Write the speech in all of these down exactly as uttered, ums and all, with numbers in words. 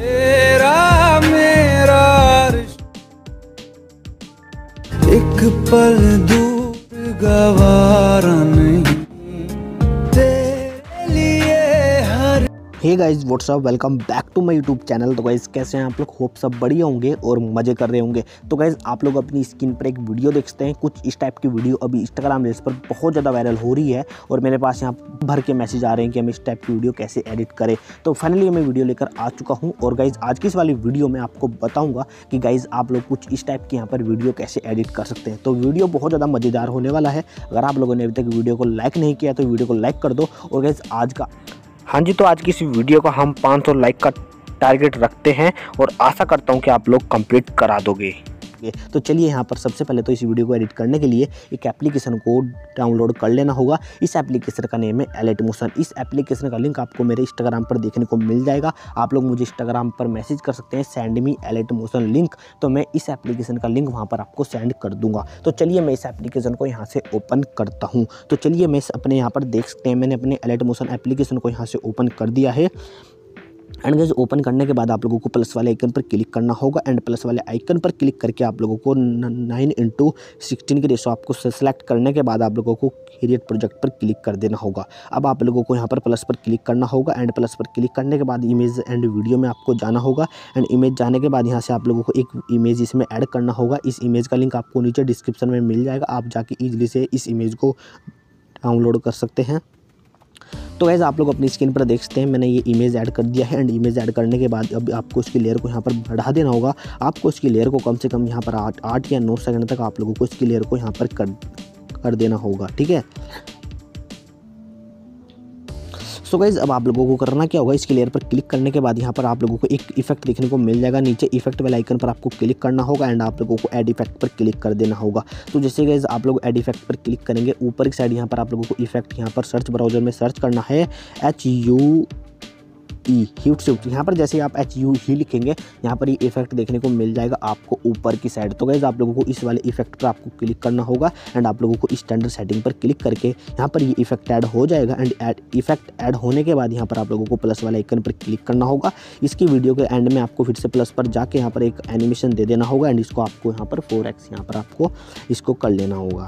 तेरा मेरा एक पल दूर गवारा नहीं तेरे लिए हर। Hey guys what's up, welcome back to my YouTube channel. तो गाइज कैसे हैं आप लोग? होप सब बढ़िया होंगे और मज़े कर रहे होंगे। तो गाइज आप लोग अपनी स्क्रीन पर एक वीडियो देख सकते हैं। कुछ इस टाइप की वीडियो अभी इंस्टाग्राम रील्स पर बहुत ज़्यादा वायरल हो रही है और मेरे पास यहाँ भर के मैसेज आ रहे हैं कि हम इस टाइप की वीडियो कैसे एडिट करें। तो फाइनली मैं वीडियो लेकर आ चुका हूँ और गाइज आज की इस वाली वीडियो में आपको बताऊँगा कि गाइज आप लोग कुछ इस टाइप की यहाँ पर वीडियो कैसे एडिट कर सकते हैं। तो वीडियो बहुत ज़्यादा मज़ेदार होने वाला है। अगर आप लोगों ने अभी तक वीडियो को लाइक नहीं किया तो वीडियो को लाइक कर दो। और गाइज आज का हाँ जी, तो आज की इस वीडियो का हम पाँच सौ लाइक का टारगेट रखते हैं और आशा करता हूं कि आप लोग कंप्लीट करा दोगे। तो चलिए यहाँ पर सबसे पहले तो इस वीडियो को एडिट करने के लिए एक एप्लीकेशन को डाउनलोड कर लेना होगा। इस एप्लीकेशन का नेम है एलिट मोशन। इस एप्लीकेशन का लिंक आपको मेरे इंस्टाग्राम पर देखने को मिल जाएगा। आप लोग मुझे इंस्टाग्राम पर मैसेज कर सकते हैं, send me Alight Motion link. तो मैं इस एप्लीकेशन का लिंक वहाँ पर आपको सेंड कर दूंगा। तो चलिए मैं इस एप्लीकेशन को यहाँ से ओपन करता हूँ। तो चलिए मैं अपने यहाँ पर देख सकते हैं, मैंने अपने एलिट मोशन एप्लीकेशन को यहाँ से ओपन कर दिया है। एंड गाइस ओपन करने के बाद आप लोगों को प्लस वाले आइकन पर क्लिक करना होगा। एंड प्लस वाले आइकन पर क्लिक करके आप लोगों को नाइन इंटू सिक्सटीन की रेशो आपको सेलेक्ट करने के बाद आप लोगों को क्रिएट प्रोजेक्ट पर क्लिक कर देना होगा। अब आप लोगों को यहाँ पर प्लस पर क्लिक करना होगा। एंड प्लस पर क्लिक करने के बाद इमेज एंड वीडियो में आपको जाना होगा। एंड इमेज जाने के बाद यहाँ से आप लोगों को एक इमेज इसमें ऐड करना होगा। इस इमेज का लिंक आपको नीचे डिस्क्रिप्शन में मिल जाएगा। आप जाके ईजिली से इस इमेज को डाउनलोड कर सकते हैं। तो गाइस आप लोग अपनी स्क्रीन पर देख सकते हैं, मैंने ये इमेज ऐड कर दिया है। एंड इमेज ऐड करने के बाद अब आपको इसकी लेयर को यहाँ पर बढ़ा देना होगा। आपको इसकी लेयर को कम से कम यहाँ पर आठ आठ या नौ सेकंड तक आप लोगों को इसकी लेयर को यहाँ पर कर कर देना होगा, ठीक है। सो गाइज अब आप लोगों को करना क्या होगा, इसकी लेयर पर क्लिक करने के बाद यहाँ पर आप लोगों को एक इफेक्ट देखने को मिल जाएगा। नीचे इफेक्ट वाले आइकन पर आपको क्लिक करना होगा एंड आप लोगों को ऐड इफेक्ट पर क्लिक कर देना होगा। तो जैसे गाइज आप लोग ऐड इफेक्ट पर क्लिक करेंगे, ऊपर की साइड यहाँ पर आप लोगों को इफेक्ट यहाँ पर सर्च ब्राउजर में सर्च करना है H U E heat shift. यहाँ पर जैसे आप एच यू ही लिखेंगे यहाँ पर ये इफेक्ट देखने को मिल जाएगा आपको ऊपर की साइड। तो गाइज आप लोगों को इस वाले इफेक्ट पर आपको क्लिक करना होगा एंड आप लोगों को स्टैंडर्ड सेटिंग पर क्लिक करके यहाँ पर ये इफेक्ट ऐड हो जाएगा। एंड ऐड इफेक्ट ऐड होने के बाद यहाँ पर आप लोगों को प्लस वाले आइकन पर क्लिक करना होगा। इसकी वीडियो के एंड में आपको फिर से प्लस पर जाके यहाँ पर एक एनिमेशन दे देना होगा। एंड इसको आपको यहाँ पर फोर एक्स यहाँ पर आपको इसको कर लेना होगा।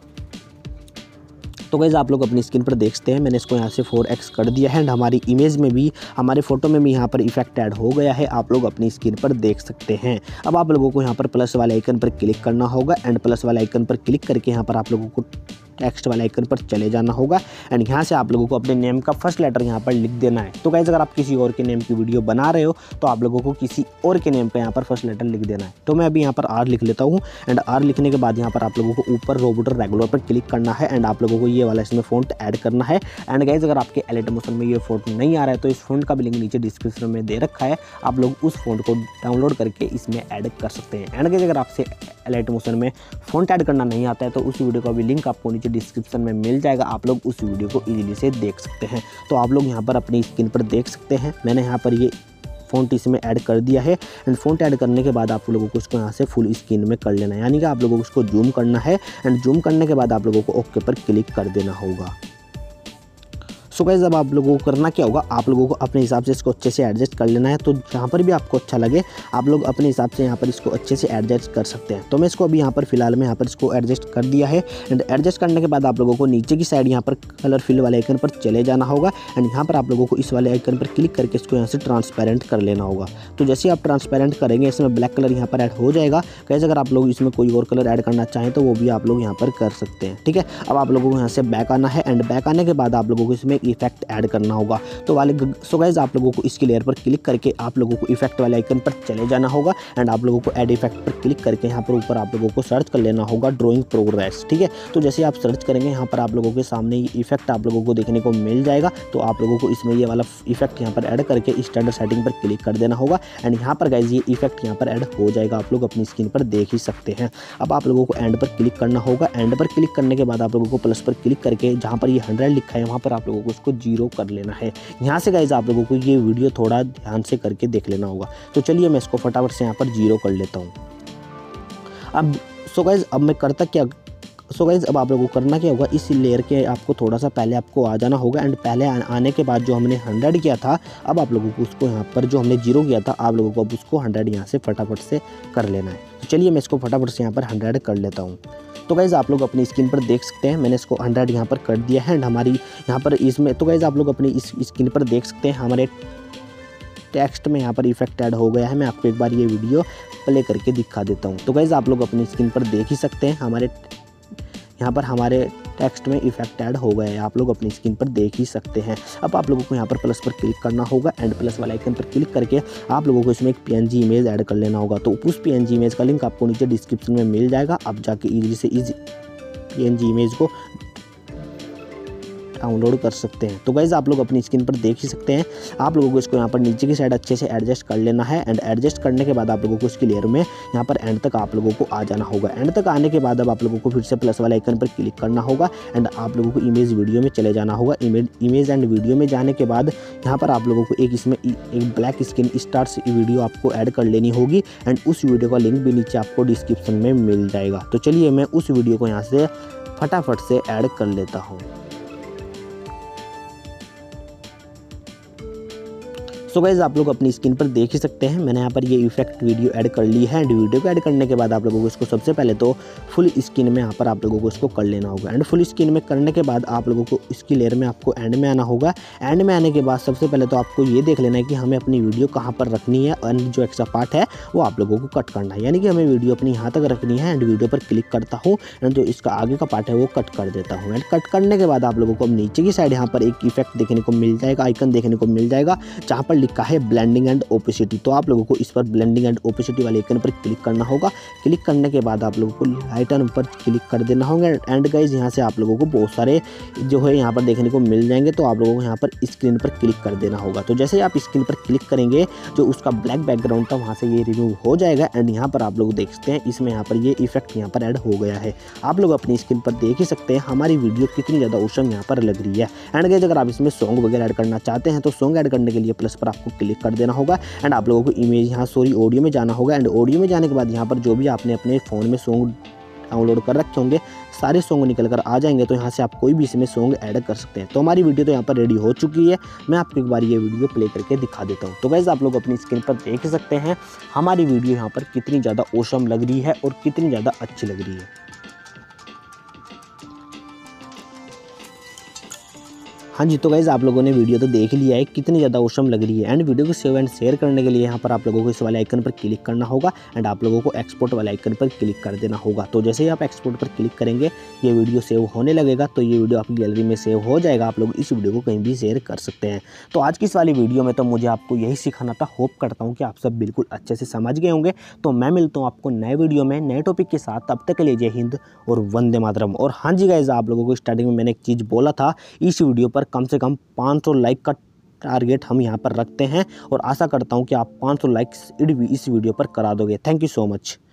तो गाइस आप लोग अपनी स्क्रीन पर देख सकते हैं, मैंने इसको यहाँ से फोर एक्स कर दिया है। एंड हमारी इमेज में भी, हमारे फोटो में भी यहाँ पर इफेक्ट ऐड हो गया है, आप लोग अपनी स्क्रीन पर देख सकते हैं। अब आप लोगों को यहाँ पर प्लस वाले आइकन पर क्लिक करना होगा। एंड प्लस वाले आइकन पर क्लिक करके यहाँ पर आप लोगों को टेक्स्ट वाले आइकन पर चले जाना होगा। एंड यहाँ से आप लोगों को अपने नेम का फर्स्ट लेटर यहाँ पर लिख देना है। तो गाइस अगर आप किसी और के नेम की वीडियो बना रहे हो तो आप लोगों को किसी और के नेम का यहाँ पर फर्स्ट लेटर लिख देना है। तो मैं अभी यहाँ पर आर लिख लेता हूँ। एंड आर लिखने के बाद यहाँ पर आप लोगों को ऊपर रोबोटर रेगुलर पर क्लिक करना है। एंड आप लोगों को ये वाला इसमें फ़ॉन्ट ऐड करना है। एंड गाइस अगर आपके एलिट मोशन में ये फ़ॉन्ट नहीं आ रहा है तो इस फ़ॉन्ट का भी लिंक नीचे डिस्क्रिप्शन में दे रखा है, आप लोग उस फ़ॉन्ट को डाउनलोड करके इसमें ऐड कर सकते हैं। एंड गाइस अगर आपसे एलिट मोशन में फ़ॉन्ट ऐड करना नहीं आता है तो उस वीडियो का भी लिंक आपको नीचे डिस्क्रिप्शन में मिल जाएगा, आप लोग उस वीडियो को इजीली से देख सकते हैं। तो आप लोग यहाँ पर अपनी स्क्रीन पर देख सकते हैं, मैंने यहाँ पर ये फ़ॉन्ट इसमें ऐड कर दिया है। एंड फ़ॉन्ट ऐड करने के बाद आप लोगों को इसको यहाँ से फुल स्क्रीन में कर लेना है, यानी कि आप लोगों को इसको जूम करना है। एंड जूम करने के बाद आप लोगों को ओके पर क्लिक कर देना होगा। सो गाइस अब आप लोगों को करना क्या होगा, आप लोगों को अपने हिसाब से इसको अच्छे से एडजस्ट कर लेना है। तो जहाँ पर भी आपको अच्छा लगे आप लोग अपने हिसाब से यहाँ पर इसको अच्छे से एडजस्ट कर सकते हैं। तो मैं इसको अभी यहाँ पर फिलहाल में यहाँ पर इसको एडजस्ट कर दिया है। एंड एडजस्ट करने के बाद आप लोगों को नीचे की साइड यहाँ पर कलर फिल वाले आइकन पर चले जाना होगा। एंड यहाँ पर आप लोगों को इस वाले आइकन पर क्लिक करके इसको यहाँ से ट्रांसपेरेंट कर लेना होगा। तो जैसे आप ट्रांसपेरेंट करेंगे इसमें ब्लैक कलर यहाँ पर ऐड हो जाएगा। कैसे अगर आप लोग इसमें कोई और कलर ऐड करना चाहें तो वो भी आप लोग यहाँ पर कर सकते हैं, ठीक है। अब आप लोगों को यहाँ से बैक आना है। एंड बैक आने के बाद आप लोगों को इसमें इफेक्ट ऐड करना होगा। तो वाले सो गाइस आप लोगों को इसकी लेयर पर क्लिक करके आप लोगों को इफेक्ट वाले आइकन पर चले जाना होगा। एंड आप लोगों को ऐड इफेक्ट पर क्लिक करके यहाँ पर ऊपर आप लोगों को सर्च कर लेना होगा ड्राइंग प्रोग्रेस, ठीक है। तो जैसे आप सर्च करेंगे यहाँ पर आप लोगों के सामने ये इफेक्ट आप लोगों को देखने को मिल जाएगा। तो आप लोगों को इसमें ये वाला इफेक्ट यहाँ पर ऐड करके स्टैंडर्ड सेटिंग पर क्लिक कर देना होगा। एंड यहाँ पर गाइस ये इफेक्ट यहाँ पर ऐड हो जाएगा, आप लोग अपनी स्क्रीन पर देख ही सकते हैं। अब आप लोगों को एंड पर क्लिक करना होगा। एंड पर क्लिक करने के बाद आप लोगों को प्लस पर क्लिक करके जहाँ पर ये हंड्रेड लिखा है वहाँ पर आप लोगों को उसको जीरो कर लेना है। यहाँ से गाइस आप लोगों को ये वीडियो थोड़ा ध्यान से करके देख लेना होगा। तो चलिए मैं इसको फटाफट से यहाँ पर जीरो कर लेता हूँ। अब सो गाइस अब मैं करता क्या सो गाइज अब आप लोगों को करना क्या होगा, इस लेयर के आपको थोड़ा सा पहले आपको आ जाना होगा एंड पहले आने के बाद जो हमने हंड्रेड किया था अब आप लोगों को उसको यहाँ पर जो हमने जीरो किया था आप लोगों को अब उसको हंड्रेड यहाँ से फटाफट से कर लेना है। तो चलिए मैं इसको फटाफट से यहाँ पर हंड्रेड कर लेता हूँ। तो गाइज़ आप लोग अपनी स्क्रीन पर देख सकते हैं मैंने इसको हंड्रेड यहाँ पर कर दिया है एंड हमारी यहाँ पर इसमें तो गाइज़ आप लोग अपनी इस स्क्रीन पर देख सकते हैं हमारे टेक्स्ट में यहाँ पर इफेक्ट ऐड हो गया है। मैं आपको एक बार ये वीडियो प्ले करके दिखा देता हूँ। तो गाइज़ आप लोग अपनी स्क्रीन पर देख ही सकते हैं हमारे यहाँ पर हमारे टेक्स्ट में इफेक्ट ऐड हो गया है, आप लोग अपनी स्क्रीन पर देख ही सकते हैं। अब आप लोगों को यहाँ पर प्लस पर क्लिक करना होगा एंड प्लस वाला आइकन पर क्लिक करके आप लोगों को इसमें एक पीएनजी इमेज ऐड कर लेना होगा। तो उस पीएनजी इमेज का लिंक आपको नीचे डिस्क्रिप्शन में मिल जाएगा, आप जाके इजीली से इजी पीएनजी इमेज को डाउनलोड कर सकते हैं। तो गाइज़ आप लोग अपनी स्क्रीन पर देख ही सकते हैं, आप लोगों को इसको यहाँ पर नीचे की साइड अच्छे से एडजस्ट कर लेना है एंड एडजस्ट करने के बाद आप लोगों को इसकी लेयर में यहाँ पर एंड तक आप लोगों को आ जाना होगा। एंड तक आने के बाद अब आप लोगों को फिर से प्लस वाले आइकन पर क्लिक करना होगा एंड आप लोगों को इमेज वीडियो में चले जाना होगा। इमेज इमेज एंड वीडियो में जाने के बाद यहाँ पर आप लोगों को एक इसमें एक ब्लैक स्क्रीन स्टार्स वीडियो आपको ऐड कर लेनी होगी एंड उस वीडियो का लिंक भी नीचे आपको डिस्क्रिप्शन में मिल जाएगा। तो चलिए मैं उस वीडियो को यहाँ से फटाफट से ऐड कर लेता हूँ। सो गाइज़ आप लोग अपनी स्क्रीन पर देख ही सकते हैं मैंने यहाँ पर ये इफेक्ट वीडियो ऐड कर ली है एंड वीडियो को ऐड करने के बाद आप लोगों को इसको सबसे पहले तो फुल स्क्रीन में यहाँ पर आप लोगों को इसको कर लेना होगा एंड फुल स्क्रीन में करने के बाद आप लोगों को इसकी लेयर में आपको एंड में आना होगा। एंड में आने के बाद सबसे पहले तो आपको ये देख लेना है कि हमें अपनी वीडियो कहाँ पर रखनी है एंड जो एक्स्ट्रा पार्ट है वो आप लोगों को कट करना है, यानी कि हमें वीडियो अपनी यहाँ तक रखनी है एंड वीडियो पर क्लिक करता हूँ एंड जो इसका आगे का पार्ट है वो कट कर देता हूँ। एंड कट करने के बाद आप लोगों को नीचे की साइड यहाँ पर एक इफेक्ट देखने को मिल जाएगा, आइकन देखने को मिल जाएगा जहाँ पर लिखा है ब्लेंडिंग एंड ओपेसिटी। तो आप लोगों को इस पर ब्लेंडिंग एंड ओपेसिटी वाले आइकन पर क्लिक करना होगा। क्लिक करने के बाद आप लोगों को लाइटन पर क्लिक कर देना होगा एंड गाइज यहाँ से आप लोगों को बहुत सारे जो है यहाँ पर देखने को मिल जाएंगे। तो आप लोगों को यहाँ पर स्क्रीन पर क्लिक कर देना होगा। तो जैसे आप स्क्रीन पर क्लिक करेंगे जो उसका ब्लैक बैकग्राउंड था वहाँ से ये रिमूव हो जाएगा एंड यहाँ पर आप लोग देख सकते हैं इसमें यहाँ पर ये इफेक्ट यहाँ पर ऐड हो गया है। आप लोग अपनी स्क्रीन पर देख ही सकते हैं हमारी वीडियो कितनी ज़्यादा औसम यहाँ पर लग रही है। एंड गाइज अगर आप इसमें सॉन्ग वगैरह ऐड करना चाहते हैं तो सॉन्ग ऐड करने के लिए प्लस पर आपको क्लिक कर देना होगा एंड आप लोगों को इमेज यहाँ सॉरी ऑडियो में जाना होगा एंड ऑडियो में जाने के बाद यहाँ पर जो भी आपने अपने फ़ोन में सॉन्ग डाउनलोड कर रखे होंगे सारे सॉन्ग निकल कर आ जाएंगे। तो यहाँ से आप कोई भी इसमें सॉन्ग ऐड कर सकते हैं। तो हमारी वीडियो तो यहाँ पर रेडी हो चुकी है, मैं आपको एक बार ये वीडियो प्ले करके दिखा देता हूँ। तो गाइस आप लोग अपनी स्क्रीन पर देख सकते हैं हमारी वीडियो यहाँ पर कितनी ज़्यादा औसम लग रही है और कितनी ज़्यादा अच्छी लग रही है। हाँ जी, तो गाइज़ आप लोगों ने वीडियो तो देख लिया है कितनी ज़्यादा औसम लग रही है एंड वीडियो को सेव एंड शेयर करने के लिए यहाँ पर आप लोगों को इस वाले आइकन पर क्लिक करना होगा एंड आप लोगों को एक्सपोर्ट वाले आइकन पर क्लिक कर देना होगा। तो जैसे ही आप एक्सपोर्ट पर क्लिक करेंगे ये वीडियो सेव होने लगेगा। तो ये वीडियो आपकी गैलरी में सेव हो जाएगा, आप लोग इस वीडियो को कहीं भी शेयर कर सकते हैं। तो आज की इस वाली वीडियो में तो मुझे आपको यही सिखाना था। होप करता हूँ कि आप सब बिल्कुल अच्छे से समझ गए होंगे। तो मैं मिलता हूँ आपको नए वीडियो में नए टॉपिक के साथ, तब तक के लिए जय हिंद और वंदे मातरम। और हाँ जी गाइज़, आप लोगों को स्टार्टिंग में मैंने एक चीज़ बोला था, इस वीडियो पर कम से कम पाँच सौ लाइक का टारगेट हम यहाँ पर रखते हैं और आशा करता हूँ कि आप पाँच सौ लाइक्स इस वीडियो पर करा दोगे। Thank you so much.